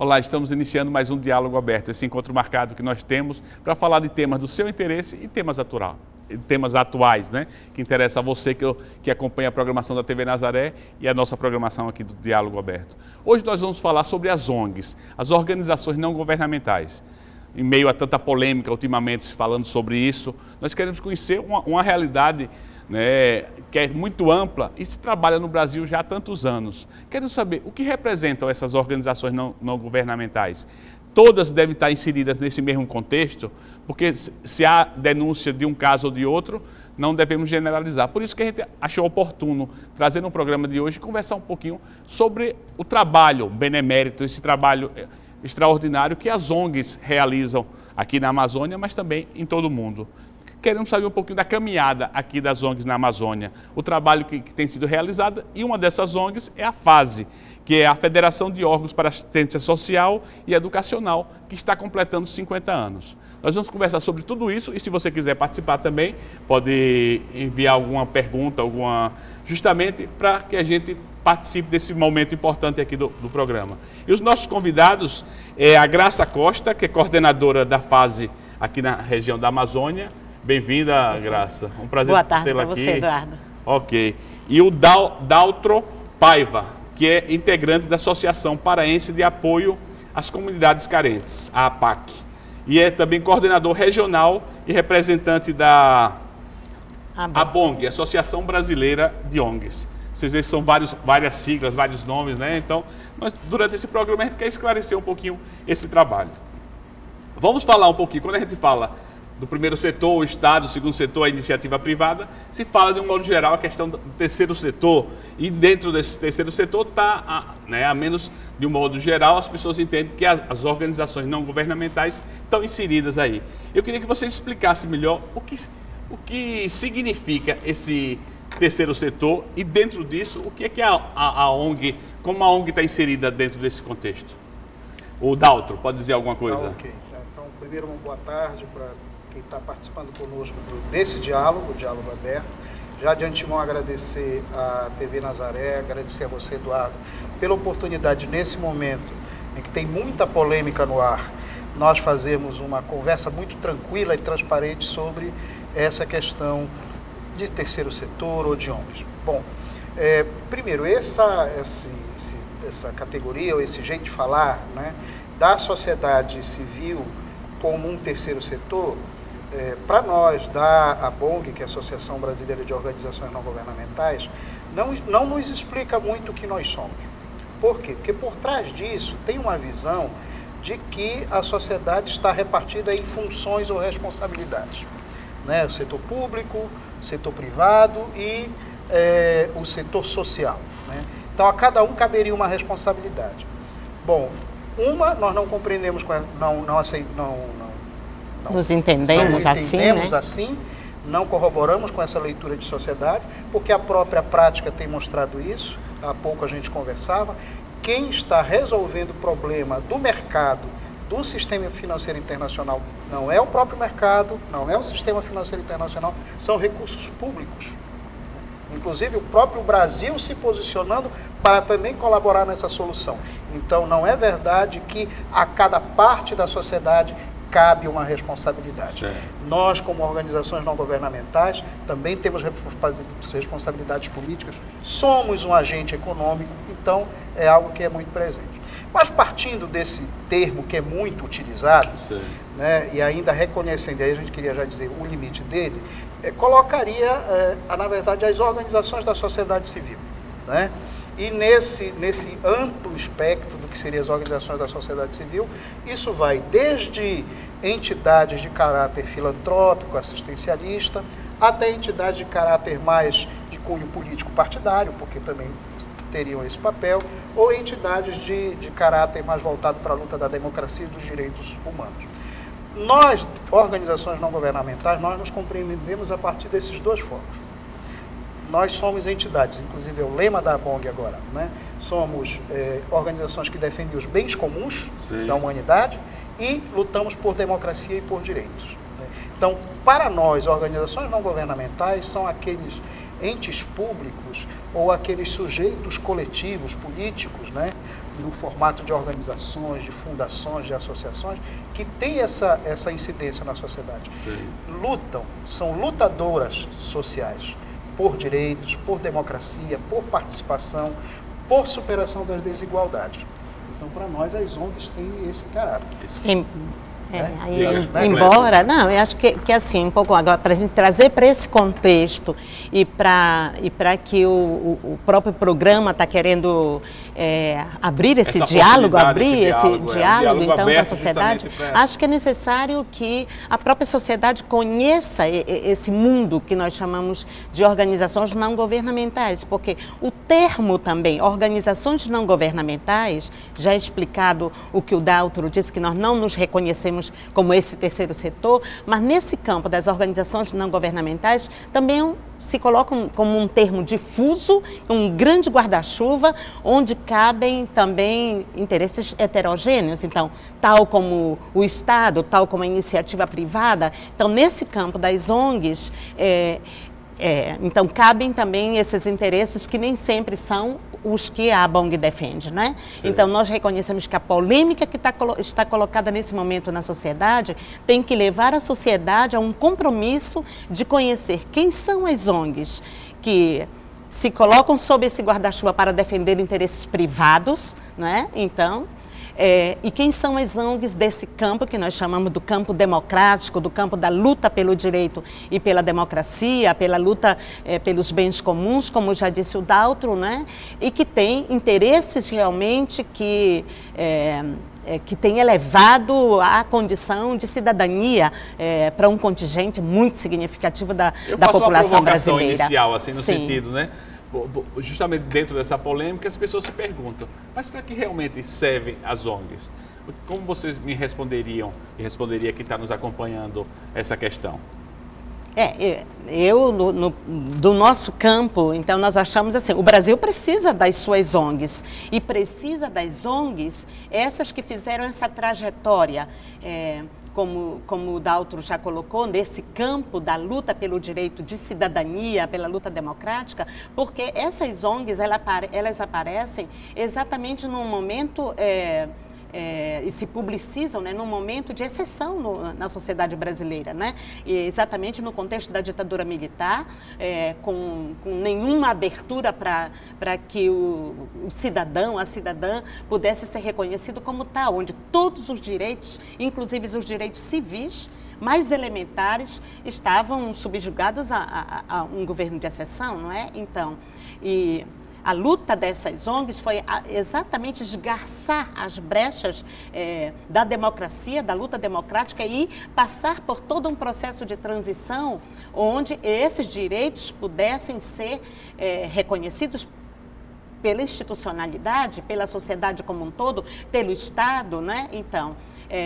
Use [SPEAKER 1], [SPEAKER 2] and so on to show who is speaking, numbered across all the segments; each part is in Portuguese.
[SPEAKER 1] Olá, estamos iniciando mais um Diálogo Aberto, esse encontro marcado que nós temos para falar de temas do seu interesse e temas atuais, né? Que interessa a você que acompanha a programação da TV Nazaré e a nossa programação aqui do Diálogo Aberto. Hoje nós vamos falar sobre as ONGs, as organizações não governamentais. Em meio a tanta polêmica ultimamente falando sobre isso, nós queremos conhecer uma realidade, né, que é muito ampla e se trabalha no Brasil já há tantos anos. Quero saber o que representam essas organizações não governamentais. Todas devem estar inseridas nesse mesmo contexto, porque se há denúncia de um caso ou de outro, não devemos generalizar. Por isso que a gente achou oportuno trazer no programa de hoje conversar um pouquinho sobre o trabalho benemérito, esse trabalho extraordinário que as ONGs realizam aqui na Amazônia, mas também em todo o mundo. Queremos saber um pouquinho da caminhada aqui das ONGs na Amazônia, o trabalho que tem sido realizado, e uma dessas ONGs é a FASE, que é a Federação de Órgãos para Assistência Social e Educacional, que está completando 50 anos. Nós vamos conversar sobre tudo isso e se você quiser participar também, pode enviar alguma pergunta, justamente para que a gente participe desse momento importante aqui do programa. E os nossos convidados é a Graça Costa, que é coordenadora da FASE aqui na região da Amazônia. Bem-vinda, Graça. Um prazer tê-la aqui. Boa tarde para você, Eduardo. Ok. E o Daltro Paiva, que é integrante da Associação Paraense de Apoio às Comunidades Carentes, a APAC. E é também coordenador regional e representante da ABONG, Associação Brasileira de ONGs. Vocês veem que são várias siglas, vários nomes, né? Então, durante esse programa a gente quer esclarecer um pouquinho esse trabalho. Vamos falar um pouquinho, quando a gente fala do primeiro setor, o Estado, o segundo setor, a iniciativa privada, se fala de um modo geral a questão do terceiro setor, e dentro desse terceiro setor está, a menos de um modo geral, as pessoas entendem que as organizações não governamentais estão inseridas aí. Eu queria que você explicasse melhor o que significa esse terceiro setor e dentro disso, o que é que a ONG, como a ONG está inserida dentro desse contexto? O Daltro, pode dizer alguma coisa?
[SPEAKER 2] Ok. Então, primeiro, uma boa tarde para quem está participando conosco desse diálogo, o Diálogo Aberto. Já de antemão agradecer à TV Nazaré, agradecer a você, Eduardo, pela oportunidade nesse momento em que tem muita polêmica no ar, nós fazemos uma conversa muito tranquila e transparente sobre essa questão de terceiro setor ou de ONGs. Bom, primeiro, essa categoria ou esse jeito de falar, né, da sociedade civil como um terceiro setor, para nós, da ABONG, que é a Associação Brasileira de Organizações Não Governamentais, não nos explica muito o que nós somos. Por quê? Porque por trás disso tem uma visão de que a sociedade está repartida em funções ou responsabilidades, né? O setor público, o setor privado e o setor social, né? Então, a cada um caberia uma responsabilidade. Bom, nós não compreendemos,
[SPEAKER 3] nos entendemos
[SPEAKER 2] assim, não corroboramos com essa leitura de sociedade, porque a própria prática tem mostrado isso. Há pouco a gente conversava. Quem está resolvendo o problema do mercado, do sistema financeiro internacional, não é o próprio mercado, não é o sistema financeiro internacional, são recursos públicos. Inclusive o próprio Brasil se posicionando para também colaborar nessa solução. Então não é verdade que a cada parte da sociedade cabe uma responsabilidade. Certo. Nós, como organizações não governamentais, também temos responsabilidades políticas, somos um agente econômico, então é algo que é muito presente. Mas partindo desse termo que é muito utilizado, né, e ainda reconhecendo, aí a gente queria já dizer o limite dele, colocaria, na verdade, as organizações da sociedade civil, né? E nesse amplo espectro do que seriam as organizações da sociedade civil, isso vai desde entidades de caráter filantrópico, assistencialista, até entidades de caráter mais de cunho político partidário, porque também teriam esse papel, ou entidades de caráter mais voltado para a luta da democracia e dos direitos humanos. Nós, organizações não governamentais, nós nos compreendemos a partir desses dois focos. Nós somos entidades, inclusive é o lema da ABONG agora, né? Somos organizações que defendem os bens comuns da humanidade e lutamos por democracia e por direitos, né? Então, para nós, organizações não governamentais são aqueles entes públicos ou aqueles sujeitos coletivos, políticos, né, no formato de organizações, de fundações, de associações, que têm essa incidência na sociedade.
[SPEAKER 1] Sim.
[SPEAKER 2] São lutadoras sociais por direitos, por democracia, por participação, por superação das desigualdades. Então, para nós, as ONGs têm esse caráter.
[SPEAKER 3] Embora, não, eu acho que assim, um pouco agora, para a gente trazer para esse contexto e para que o próprio programa está querendo abrir esse diálogo, então, com a sociedade, acho que é necessário que a própria sociedade conheça esse mundo que nós chamamos de organizações não governamentais, porque o termo também, organizações não governamentais, já explicado o que o Daltro disse, que nós não nos reconhecemos como esse terceiro setor, mas nesse campo das organizações não governamentais também se colocam como um termo difuso, um grande guarda-chuva, onde cabem também interesses heterogêneos, então, tal como o Estado, tal como a iniciativa privada. Então, nesse campo das ONGs, então, cabem também esses interesses que nem sempre são os que a ABONG defende, né? Sim. Então, nós reconhecemos que a polêmica que está colocada nesse momento na sociedade tem que levar a sociedade a um compromisso de conhecer quem são as ONGs que se colocam sob esse guarda-chuva para defender interesses privados, né? Então, e quem são as ONGs desse campo que nós chamamos do campo democrático, do campo da luta pelo direito e pela democracia, pela luta pelos bens comuns, como já disse o Daltro, né? E que tem interesses realmente que tem elevado a condição de cidadania para um contingente muito significativo da população brasileira.
[SPEAKER 1] Inicial, assim, no sentido, né? Justamente dentro dessa polêmica, as pessoas se perguntam, mas para que realmente servem as ONGs? Como vocês me responderiam, e responderia quem está nos acompanhando essa questão?
[SPEAKER 3] Do nosso campo, então nós achamos assim, o Brasil precisa das suas ONGs e precisa das ONGs, essas que fizeram essa trajetória, como o Daltro já colocou, nesse campo da luta pelo direito de cidadania, pela luta democrática, porque essas ONGs, elas aparecem exatamente num momento e se publicizam, né, num momento de exceção na sociedade brasileira, né? E exatamente no contexto da ditadura militar, com nenhuma abertura para que o cidadão, a cidadã, pudesse ser reconhecido como tal, onde todos os direitos, inclusive os direitos civis, mais elementares, estavam subjugados a um governo de exceção, não é? Então, a luta dessas ONGs foi exatamente esgarçar as brechas da democracia, da luta democrática e passar por todo um processo de transição onde esses direitos pudessem ser reconhecidos pela institucionalidade, pela sociedade como um todo, pelo Estado, né? Então,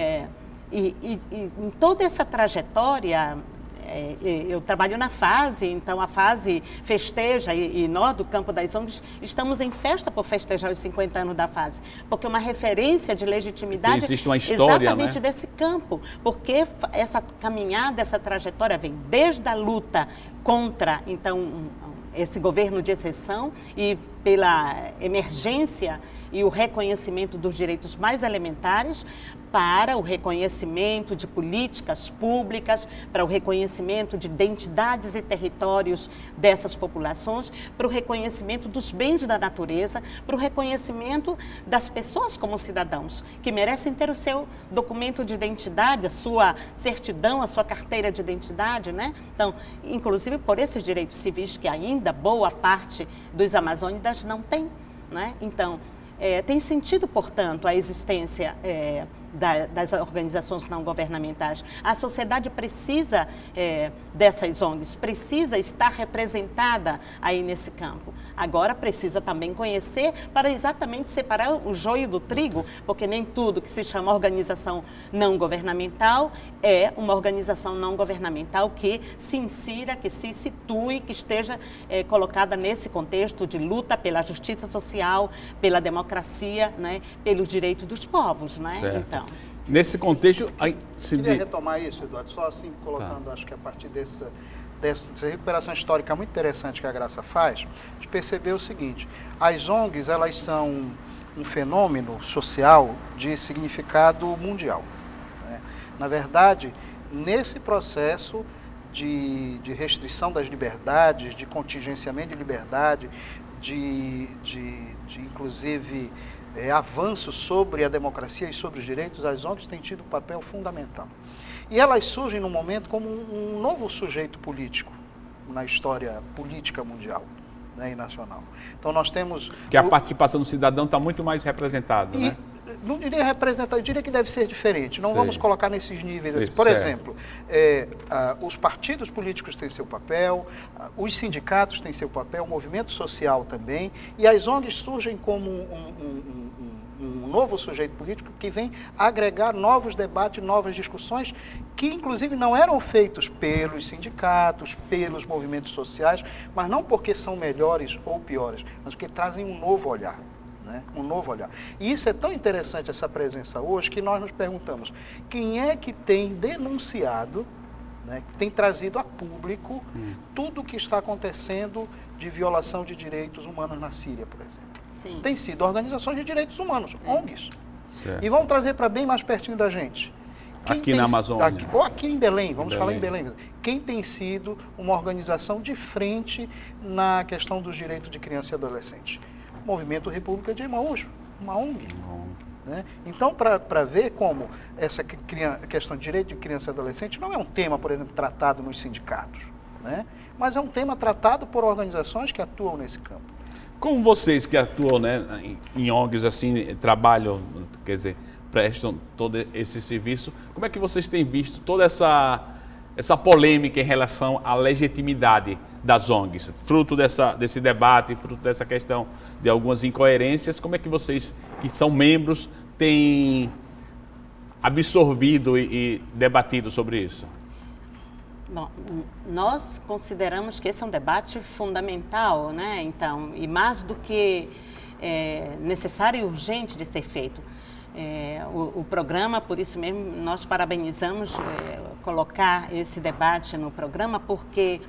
[SPEAKER 3] em toda essa trajetória, eu trabalho na FASE, então a FASE festeja e nós do campo das ONGs estamos em festa por festejar os 50 anos da FASE, porque é uma referência de legitimidade
[SPEAKER 1] existe uma história,
[SPEAKER 3] exatamente,
[SPEAKER 1] né,
[SPEAKER 3] desse campo, porque essa caminhada, essa trajetória vem desde a luta contra, então, esse governo de exceção e pela emergência e o reconhecimento dos direitos mais elementares, para o reconhecimento de políticas públicas, para o reconhecimento de identidades e territórios dessas populações, para o reconhecimento dos bens da natureza, para o reconhecimento das pessoas como cidadãos, que merecem ter o seu documento de identidade, a sua certidão, a sua carteira de identidade, né? Então, inclusive por esses direitos civis que ainda boa parte dos amazônidas não tem, né? Então, tem sentido, portanto, a existência das organizações não governamentais. A sociedade precisa dessas ONGs, precisa estar representada aí nesse campo. Agora precisa também conhecer para exatamente separar o joio do trigo, porque nem tudo que se chama organização não governamental é uma organização não governamental que se insira, que se situe, que esteja colocada nesse contexto de luta pela justiça social, pela democracia, né, pelos direitos dos povos, né?
[SPEAKER 1] Certo.
[SPEAKER 3] Então,
[SPEAKER 1] nesse contexto...
[SPEAKER 2] Queria retomar isso, Eduardo, só assim colocando, acho que a partir dessa recuperação histórica muito interessante que a Graça faz, de perceber o seguinte: as ONGs, elas são um fenômeno social de significado mundial, né? Na verdade, nesse processo de restrição das liberdades, de contingenciamento de liberdade, de inclusive avanço sobre a democracia e sobre os direitos, as ONGs têm tido um papel fundamental. E elas surgem no momento como um novo sujeito político na história política mundial, né, e nacional. Então nós temos...
[SPEAKER 1] Que a participação do cidadão está muito mais representada, né?
[SPEAKER 2] Não diria representar, eu diria que deve ser diferente. Não vamos colocar nesses níveis assim. Por exemplo, os partidos políticos têm seu papel, os sindicatos têm seu papel, o movimento social também, e as ONGs surgem como um novo sujeito político que vem agregar novos debates, novas discussões, que inclusive não eram feitos pelos sindicatos, pelos movimentos sociais, mas não porque são melhores ou piores, mas porque trazem um novo olhar. Um novo olhar. E isso é tão interessante, essa presença hoje, que nós nos perguntamos, quem é que tem denunciado, né, que tem trazido a público tudo o que está acontecendo de violação de direitos humanos na Síria, por exemplo?
[SPEAKER 3] Sim.
[SPEAKER 2] Tem sido organizações de direitos humanos, ONGs.
[SPEAKER 1] Certo.
[SPEAKER 2] E vamos trazer para bem mais pertinho da gente.
[SPEAKER 1] Aqui na Amazônia.
[SPEAKER 2] Ou aqui em Belém, vamos falar em Belém. Quem tem sido uma organização de frente na questão dos direitos de criança e adolescente? Movimento República de Emaús, uma ONG. Né? Então, para ver como essa questão de direito de criança e adolescente não é um tema, por exemplo, tratado nos sindicatos, né? Mas é um tema tratado por organizações que atuam nesse campo.
[SPEAKER 1] Como vocês que atuam, né, em ONGs, assim, trabalham, quer dizer, prestam todo esse serviço, como é que vocês têm visto toda essa polêmica em relação à legitimidade das ONGs, fruto desse debate, fruto dessa questão de algumas incoerências? Como é que vocês, que são membros, têm absorvido e debatido sobre isso?
[SPEAKER 3] Bom, nós consideramos que esse é um debate fundamental, né? Então, e mais do que necessário e urgente de ser feito. O programa, por isso mesmo, nós parabenizamos colocar esse debate no programa, porque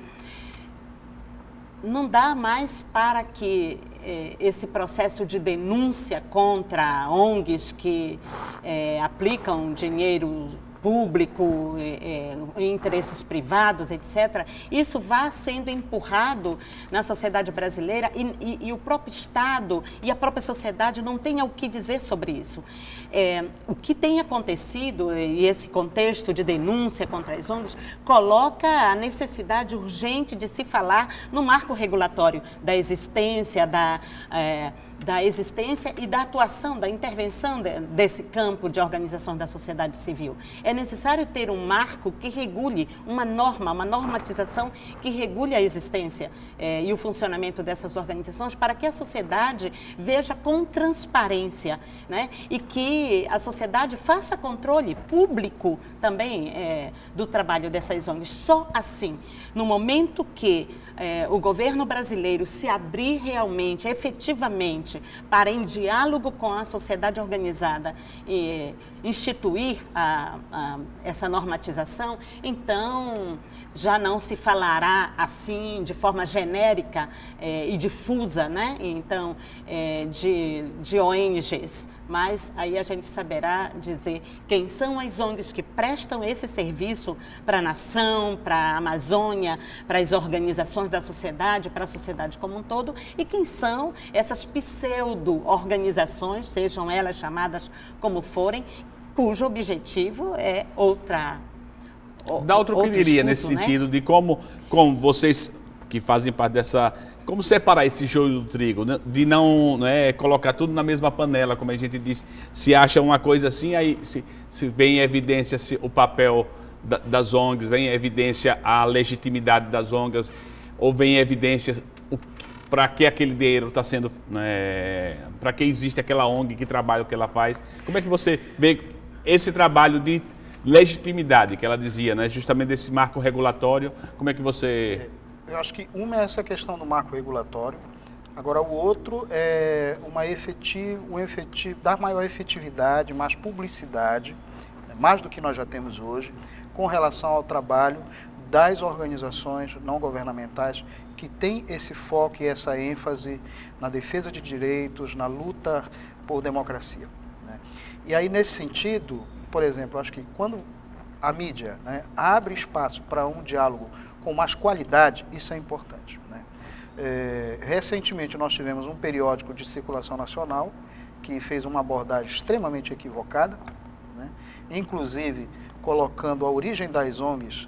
[SPEAKER 3] não dá mais para que esse processo de denúncia contra ONGs que aplicam dinheiro público, interesses privados, etc., isso vá sendo empurrado na sociedade brasileira e o próprio Estado e a própria sociedade não tenham o que dizer sobre isso. O que tem acontecido, e esse contexto de denúncia contra as ONGs, coloca a necessidade urgente de se falar no marco regulatório da existência, da existência e da atuação, da intervenção desse campo de organização da sociedade civil. É necessário ter um marco que regule, uma normatização que regule a existência e o funcionamento dessas organizações, para que a sociedade veja com transparência, né? E que a sociedade faça controle público também do trabalho dessas ONGs. Só assim, no momento que o governo brasileiro se abrir realmente, efetivamente, para, em diálogo com a sociedade organizada, instituir essa normatização, então já não se falará assim de forma genérica e difusa, né? Então, de ONGs, mas aí a gente saberá dizer quem são as ONGs que prestam esse serviço para a nação, para a Amazônia, para as organizações da sociedade, para a sociedade como um todo, e quem são essas pseudo-organizações, sejam elas chamadas como forem, cujo objetivo é outra...
[SPEAKER 1] Dá outro que diria nesse sentido, né? De como vocês que fazem parte dessa... Como separar esse joio do trigo, né? De não colocar tudo na mesma panela, como a gente diz. Se acha uma coisa assim, aí se vem em evidência o papel das ONGs, vem em evidência a legitimidade das ONGs, ou vem em evidência para que aquele dinheiro está sendo... para que existe aquela ONG que trabalha o que ela faz. Como é que você vê esse trabalho de legitimidade, que ela dizia, né? Justamente desse marco regulatório, como é que você...
[SPEAKER 2] Eu acho que uma é essa questão do marco regulatório, agora o outro é dar maior efetividade, mais publicidade, né? Mais do que nós já temos hoje, com relação ao trabalho das organizações não governamentais que têm esse foco e essa ênfase na defesa de direitos, na luta por democracia, né? E aí, nesse sentido, por exemplo, acho que quando a mídia, né, abre espaço para um diálogo com mais qualidade, isso é importante, né? Recentemente nós tivemos um periódico de circulação nacional que fez uma abordagem extremamente equivocada, né? Inclusive colocando a origem das ONGs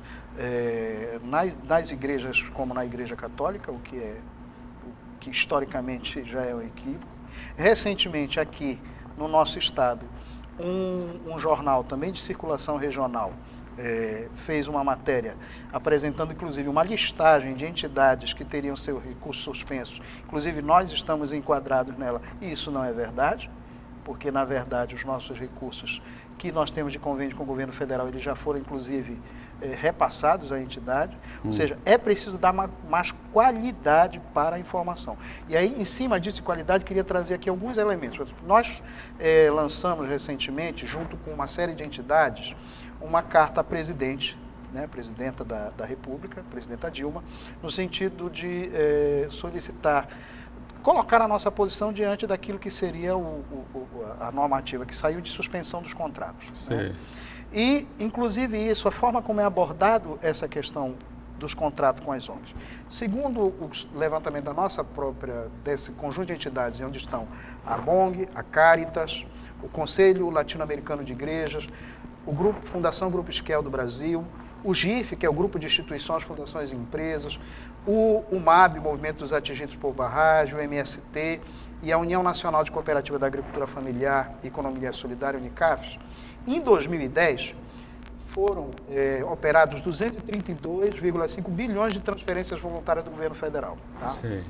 [SPEAKER 2] nas igrejas como na Igreja Católica, o que historicamente já é um equívoco. Recentemente aqui no nosso estado, um jornal também de circulação regional fez uma matéria apresentando inclusive uma listagem de entidades que teriam seu recurso suspenso. Inclusive nós estamos enquadrados nela e isso não é verdade, porque na verdade os nossos recursos que nós temos de convênio com o governo federal, eles já foram inclusive repassados à entidade. Ou seja, é preciso dar mais qualidade para a informação. E aí, em cima disso de qualidade, queria trazer aqui alguns elementos. Nós lançamos recentemente, junto com uma série de entidades, uma carta à presidente, né, presidenta da República, presidenta Dilma, no sentido de solicitar, colocar a nossa posição diante daquilo que seria a normativa que saiu de suspensão dos contratos.
[SPEAKER 1] Sim.
[SPEAKER 2] Né? E, inclusive isso, a forma como é abordado essa questão dos contratos com as ONGs. Segundo o levantamento da nossa própria, desse conjunto de entidades, onde estão a BONG, a Caritas, o Conselho Latino-Americano de Igrejas, Fundação Grupo Esquel do Brasil, o GIF, que é o Grupo de Instituições, Fundações e Empresas, o MAB, Movimento dos Atingidos por Barragem, o MST e a União Nacional de Cooperativa da Agricultura Familiar e Economia Solidária, Unicafes. Em 2010, foram operados 232,5 bilhões de transferências voluntárias do governo federal. Tá?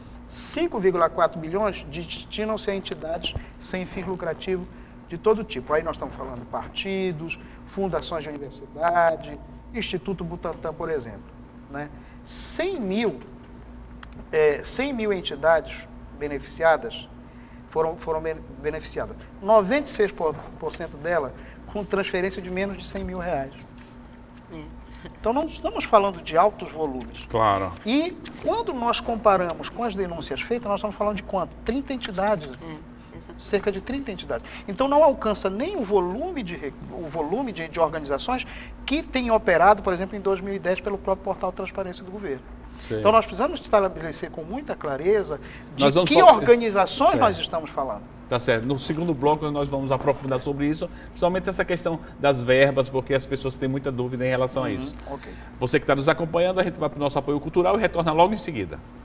[SPEAKER 2] 5,4 bilhões destinam-se a entidades sem fins lucrativos de todo tipo. Aí nós estamos falando de partidos, fundações de universidade, Instituto Butantan, por exemplo. Né? 100 mil entidades beneficiadas foram beneficiadas. 96% delas com transferência de menos de 100 mil reais. Então não estamos falando de altos volumes.
[SPEAKER 1] Claro.
[SPEAKER 2] E quando nós comparamos com as denúncias feitas, nós estamos falando de quanto? 30 entidades. Cerca de 30 entidades. Então não alcança nem o volume de organizações que tem operado, por exemplo, em 2010 pelo próprio portal Transparência do Governo. Sim. Então nós precisamos estabelecer com muita clareza de que organizações nós estamos falando.
[SPEAKER 1] Tá certo. No segundo bloco nós vamos aprofundar sobre isso, principalmente essa questão das verbas, porque as pessoas têm muita dúvida em relação a isso.
[SPEAKER 2] Okay.
[SPEAKER 1] Você que está nos acompanhando, a gente vai para o nosso apoio cultural e retorna logo em seguida.